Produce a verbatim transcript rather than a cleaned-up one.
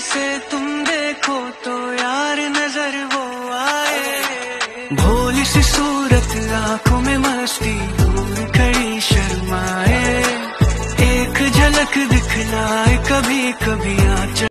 से तुम देखो तो यार नजर वो आए, भोली सी सूरत आंखों में मस्ती, दूर खड़ी शर्माए, एक झलक दिखलाए कभी कभी